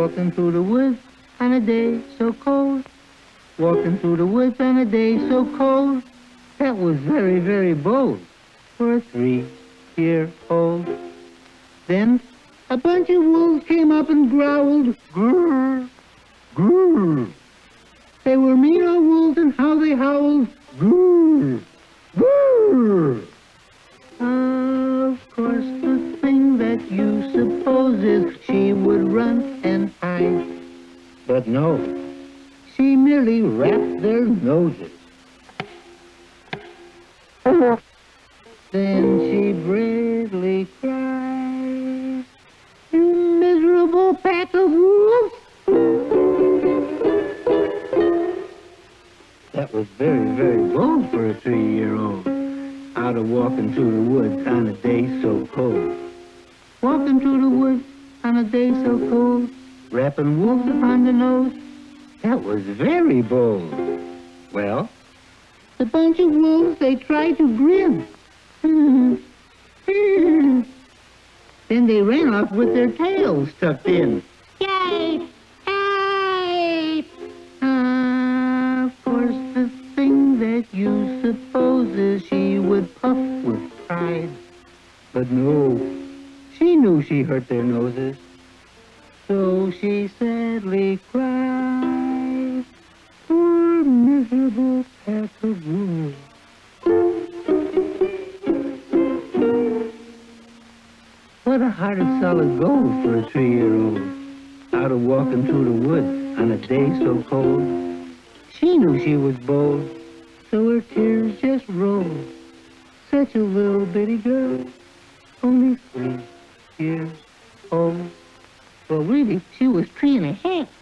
walking through the woods on a day so cold. Walking through the woods on a day so cold. That was very, very bold for a 3-year-old. Then a bunch of wolves came up and growled, grrr, grrr. They were mean old wolves, and how they howled, grrr, grrr. Of course, the thing that you suppose is she would run and hide. But no, she merely wrapped their noses. Then she bravely cried, "You miserable pack of wolves!" That was very, very bold for a 3-year-old, out of walking through the woods on a day so cold. Walking through the woods on a day so cold, wrapping wolves upon the nose, that was very bold. Well, the bunch of wolves, they tried to grin. Then they ran off with their tails tucked in. Yay! Yay! Of course, the thing that you suppose is she would puff with pride. But no, she knew she hurt their noses. So she sadly cried, "Poor miserable pack of wolves." What a heart of solid gold for a 3-year-old, out of walking through the woods on a day so cold. She knew she was bold, so her tears just rolled. Such a little bitty girl, only 3 years old. Well, really, she was 3 and a half.